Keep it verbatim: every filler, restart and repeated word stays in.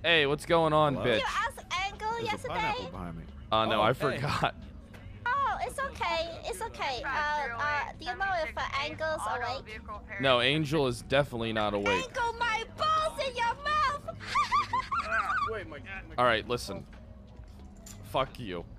Hey, what's going on, Hello? bitch? Did you ask Angle There's a yesterday? pineapple behind me. Uh, no, Oh, I hey. forgot. Oh, it's okay. It's okay. Uh, uh, do you know if uh, Angle's awake? No, Angel is definitely not awake. Angle, my balls in your mouth! Wait, my, my All right, listen. Fuck you.